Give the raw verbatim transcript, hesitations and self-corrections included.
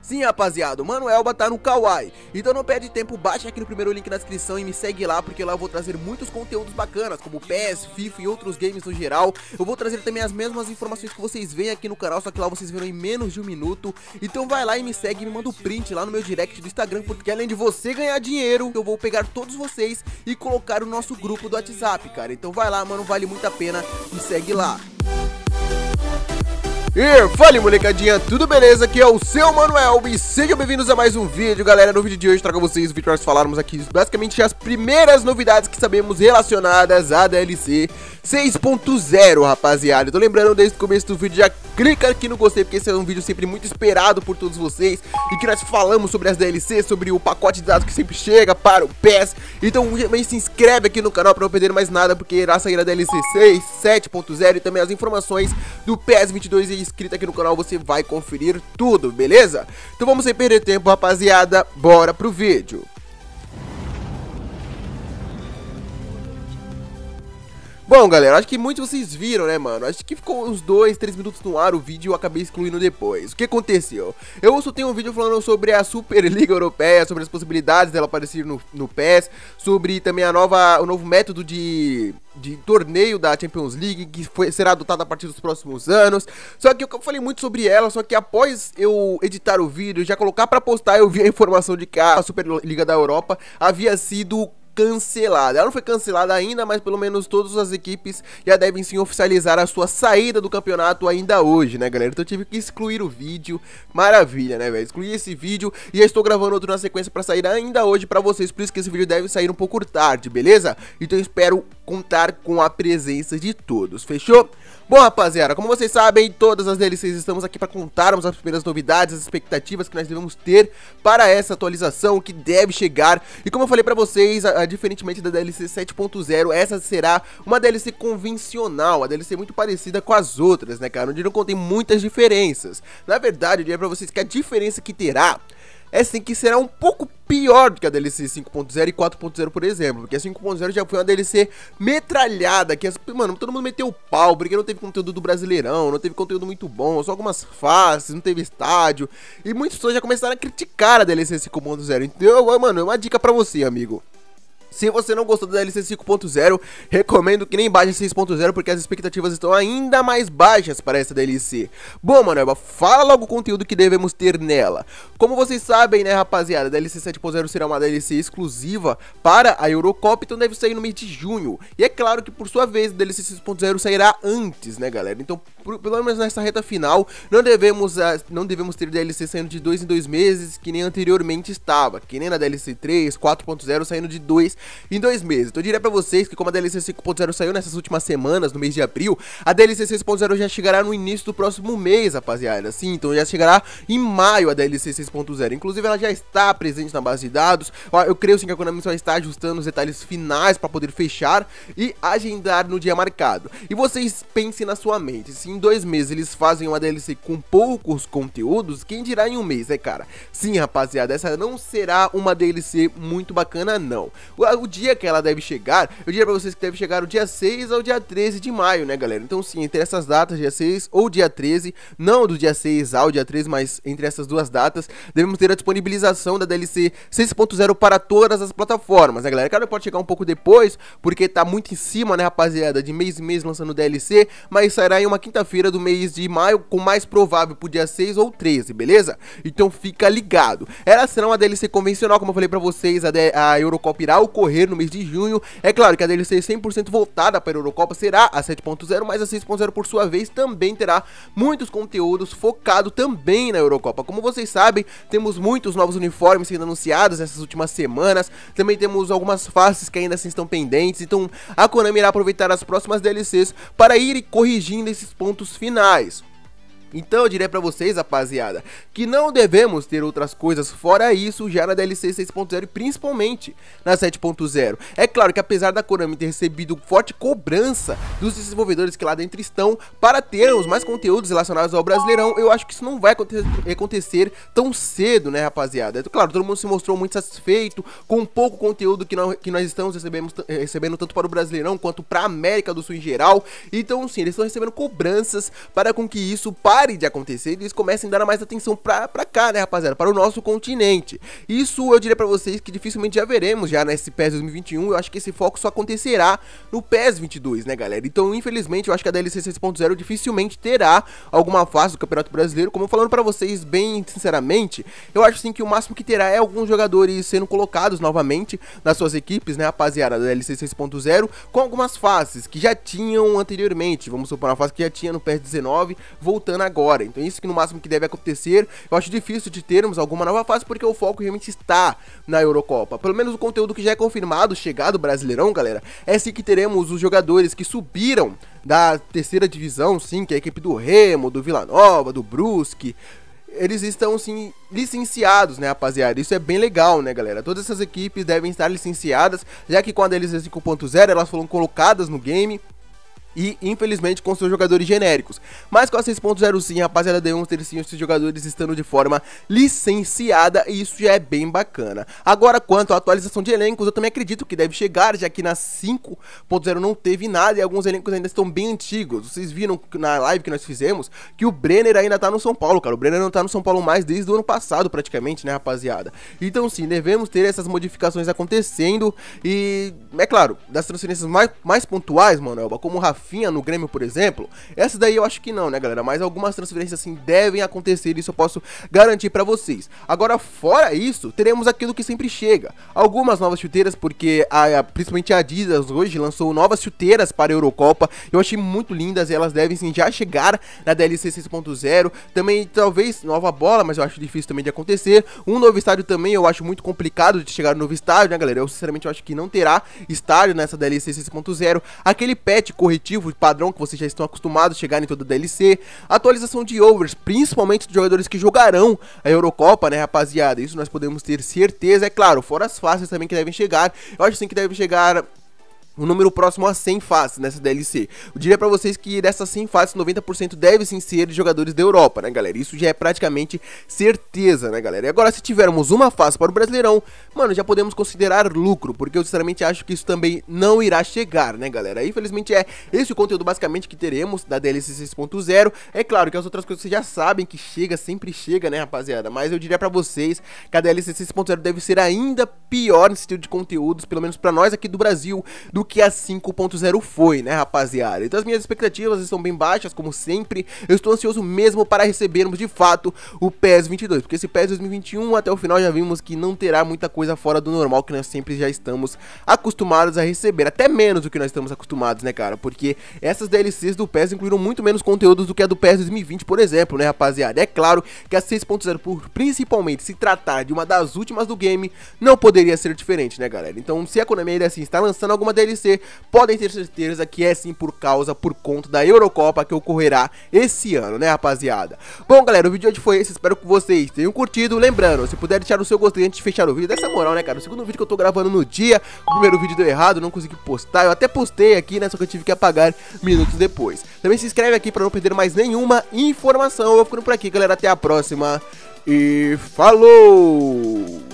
Sim, rapaziada, o Mano Elba tá no Kawaii, então não perde tempo, baixa aqui no primeiro link na descrição e me segue lá, porque lá eu vou trazer muitos conteúdos bacanas, como P E S, FIFA e outros games no geral. Eu vou trazer também as mesmas informações que vocês veem aqui no canal, só que lá vocês verão em menos de um minuto. Então vai lá e me segue e me manda o print lá no meu direct do Instagram, porque além de você ganhar dinheiro, eu vou pegar todos vocês e colocar no nosso grupo do WhatsApp, cara. Então vai lá, mano, vale muito a pena, me segue lá. E fala, molecadinha, tudo beleza? Aqui é o seu Mano Elba e sejam bem-vindos a mais um vídeo, galera. No vídeo de hoje trago a vocês o vídeo para nós falarmos aqui basicamente as primeiras novidades que sabemos relacionadas à D L C seis ponto zero, rapaziada. Tô lembrando desde o começo do vídeo, já clica aqui no gostei, porque esse é um vídeo sempre muito esperado por todos vocês e que nós falamos sobre as D L C, sobre o pacote de dados que sempre chega para o P E S. Então também se inscreve aqui no canal para não perder mais nada, porque irá sair a D L C seis, sete ponto zero e também as informações do P E S vinte e dois e inscrito aqui no canal, você vai conferir tudo, beleza? Então vamos sem perder tempo, rapaziada, bora pro vídeo. Bom, galera, acho que muitos de vocês viram, né, mano? Acho que ficou uns dois, três minutos no ar o vídeo e eu acabei excluindo depois. O que aconteceu? Eu soltei um vídeo falando sobre a Superliga Europeia, sobre as possibilidades dela aparecer no, no P E S, sobre também a nova, o novo método de... de torneio da Champions League, que foi, será adotado a partir dos próximos anos. Só que eu falei muito sobre ela, só que após eu editar o vídeo, já colocar pra postar, eu vi a informação de que a Superliga da Europa havia sido cancelada. Ela não foi cancelada ainda, mas pelo menos todas as equipes já devem sim oficializar a sua saída do campeonato ainda hoje, né, galera? Então eu tive que excluir o vídeo. Maravilha, né, velho? Excluí esse vídeo e já estou gravando outro na sequência pra sair ainda hoje pra vocês, por isso que esse vídeo deve sair um pouco tarde, beleza? Então eu espero contar com a presença de todos, fechou? Bom, rapaziada, como vocês sabem, todas as D L Cs estamos aqui para contarmos as primeiras novidades, as expectativas que nós devemos ter para essa atualização que deve chegar. E como eu falei para vocês, a, a, diferentemente da D L C sete ponto zero, essa será uma D L C convencional, uma D L C muito parecida com as outras, né, cara? Onde não contém muitas diferenças. Na verdade, eu diria para vocês que a diferença que terá é sim que será um pouco pior do que a D L C cinco ponto zero e quatro ponto zero, por exemplo. Porque a cinco ponto zero já foi uma D L C metralhada, que, as, mano, todo mundo meteu o pau, porque não teve conteúdo do Brasileirão, não teve conteúdo muito bom, só algumas faces, não teve estádio. E muitas pessoas já começaram a criticar a D L C cinco ponto zero. Então, mano, é uma dica pra você, amigo. Se você não gostou da D L C cinco ponto zero, recomendo que nem baixe seis ponto zero, porque as expectativas estão ainda mais baixas para essa D L C. Bom, mano, fala logo o conteúdo que devemos ter nela. Como vocês sabem, né, rapaziada, a D L C sete ponto zero será uma D L C exclusiva para a Eurocopa, então deve sair no mês de junho. E é claro que, por sua vez, a D L C seis ponto zero sairá antes, né, galera? Então, por, pelo menos nessa reta final, não devemos, uh, não devemos ter D L C saindo de dois em dois meses, que nem anteriormente estava. Que nem na D L C três, quatro ponto zero saindo de dois em dois meses. Então eu diria pra vocês que como a D L C cinco ponto zero saiu nessas últimas semanas, no mês de abril, a D L C seis ponto zero já chegará no início do próximo mês, rapaziada. Sim, então já chegará em maio a D L C seis ponto zero. Inclusive ela já está presente na base de dados. Eu creio sim que a Konami só está ajustando os detalhes finais pra poder fechar e agendar no dia marcado. E vocês pensem na sua mente, se em dois meses eles fazem uma D L C com poucos conteúdos, quem dirá em um mês, né, cara? Sim, rapaziada, essa não será uma D L C muito bacana, não. O, o dia que ela deve chegar, eu diria pra vocês que deve chegar o dia seis ou dia treze de maio, né, galera? Então sim, entre essas datas, dia seis ou dia treze, não do dia seis ao dia treze, mas entre essas duas datas, devemos ter a disponibilização da D L C seis ponto zero para todas as plataformas, né, galera? Claro, pode chegar um pouco depois, porque tá muito em cima, né, rapaziada, de mês em mês lançando D L C, mas sairá em uma quinta-feira do mês de maio, com mais provável pro dia seis ou treze, beleza? Então fica ligado. Ela será uma D L C convencional, como eu falei pra vocês, a, a Eurocopa irá ocorrer no mês de junho. É claro que a D L C cem por cento voltada para a Eurocopa será a sete ponto zero, mas a seis ponto zero por sua vez também terá muitos conteúdos focado também na Eurocopa. Como vocês sabem, temos muitos novos uniformes sendo anunciados nessas últimas semanas, também temos algumas faces que ainda assim estão pendentes, então a Konami irá aproveitar as próximas D L Cs para ir corrigindo esses pontos finais. Então eu diria pra vocês, rapaziada, que não devemos ter outras coisas fora isso já na D L C seis ponto zero e principalmente na sete ponto zero. É claro que apesar da Konami ter recebido forte cobrança dos desenvolvedores que lá dentro estão para termos mais conteúdos relacionados ao Brasileirão, eu acho que isso não vai acontecer tão cedo, né, rapaziada? É claro, todo mundo se mostrou muito satisfeito com o pouco conteúdo que nós, que nós estamos recebendo, recebendo tanto para o Brasileirão quanto para a América do Sul em geral. Então sim, eles estão recebendo cobranças para com que isso pare pare de acontecer e eles comecem a dar mais atenção pra, pra cá, né, rapaziada, para o nosso continente. Isso eu diria pra vocês que dificilmente já veremos já nesse P E S dois mil e vinte e um, eu acho que esse foco só acontecerá no P E S vinte e dois, né, galera? Então, infelizmente, eu acho que a D L C seis ponto zero dificilmente terá alguma fase do Campeonato Brasileiro. Como eu falando pra vocês bem sinceramente, eu acho sim que o máximo que terá é alguns jogadores sendo colocados novamente nas suas equipes, né, rapaziada, da D L C seis ponto zero, com algumas fases que já tinham anteriormente, vamos supor, uma fase que já tinha no P E S dezenove, voltando agora. Então isso que no máximo que deve acontecer. Eu acho difícil de termos alguma nova fase, porque o foco realmente está na Eurocopa. Pelo menos o conteúdo que já é confirmado, chegado Brasileirão, galera, é sim que teremos os jogadores que subiram da terceira divisão, sim, que é a equipe do Remo, do Vila Nova, do Brusque. Eles estão, sim, licenciados, né, rapaziada? Isso é bem legal, né, galera? Todas essas equipes devem estar licenciadas, já que com a D L C cinco ponto zero elas foram colocadas no game e, infelizmente, com seus jogadores genéricos. Mas com a seis ponto zero sim, rapaziada, devemos ter sim esses jogadores estando de forma licenciada, e isso já é bem bacana. Agora, quanto à atualização de elencos, eu também acredito que deve chegar, já que na cinco ponto zero não teve nada e alguns elencos ainda estão bem antigos. Vocês viram na live que nós fizemos que o Brenner ainda tá no São Paulo, cara. O Brenner não tá no São Paulo mais desde o ano passado, praticamente, né, rapaziada? Então, sim, devemos ter essas modificações acontecendo e, é claro, das transferências mais, mais pontuais, mano, Elba, como o Rafa Rafinha no Grêmio, por exemplo, essa daí eu acho que não, né, galera? Mas algumas transferências assim devem acontecer, isso eu posso garantir pra vocês. Agora, fora isso, teremos aquilo que sempre chega, algumas novas chuteiras, porque a, a, principalmente a Adidas hoje lançou novas chuteiras para a Eurocopa. Eu achei muito lindas e elas devem sim já chegar na D L C seis ponto zero. Também talvez nova bola, mas eu acho difícil também de acontecer. Um novo estádio também eu acho muito complicado de chegar no novo estádio, né, galera? Eu sinceramente eu acho que não terá estádio nessa D L C seis ponto zero. Aquele patch corretivo padrão que vocês já estão acostumados a chegar em toda a D L C, atualização de overs, principalmente dos jogadores que jogarão a Eurocopa, né, rapaziada? Isso nós podemos ter certeza, é claro, fora as faces também que devem chegar. Eu acho sim que devem chegar um número próximo a cem faces nessa D L C. Eu diria pra vocês que dessas cem faces, noventa por cento deve sim ser de jogadores da Europa, né, galera? Isso já é praticamente certeza, né, galera? E agora, se tivermos uma face para o Brasileirão, mano, já podemos considerar lucro, porque eu sinceramente acho que isso também não irá chegar, né, galera? Infelizmente é esse o conteúdo basicamente que teremos da D L C seis ponto zero. É claro que as outras coisas vocês já sabem que chega, sempre chega, né, rapaziada? Mas eu diria pra vocês que a D L C seis ponto zero deve ser ainda pior nesse estilo de conteúdos, pelo menos pra nós aqui do Brasil, do que a cinco ponto zero foi, né, rapaziada? Então as minhas expectativas estão bem baixas, como sempre. Eu estou ansioso mesmo para recebermos de fato o P E S vinte e dois, porque esse P E S dois mil e vinte e um até o final já vimos que não terá muita coisa fora do normal que nós sempre já estamos acostumados a receber, até menos do que nós estamos acostumados, né, cara? Porque essas D L Cs do P E S incluíram muito menos conteúdos do que a do P E S dois mil e vinte, por exemplo, né, rapaziada? É claro que a seis ponto zero, por principalmente se tratar de uma das últimas do game, não poderia ser diferente, né, galera? Então, se a Konami ainda assim está lançando alguma D L C, podem ter certeza que é sim por causa, por conta da Eurocopa que ocorrerá esse ano, né, rapaziada? Bom, galera, o vídeo de hoje foi esse, espero que vocês tenham curtido. Lembrando, se puder deixar o seu gostei antes de fechar o vídeo, dessa moral, né, cara? O segundo vídeo que eu tô gravando no dia, o primeiro vídeo deu errado, não consegui postar, eu até postei aqui, né, só que eu tive que apagar minutos depois. Também se inscreve aqui pra não perder mais nenhuma informação. Eu vou ficando por aqui, galera, até a próxima e falou!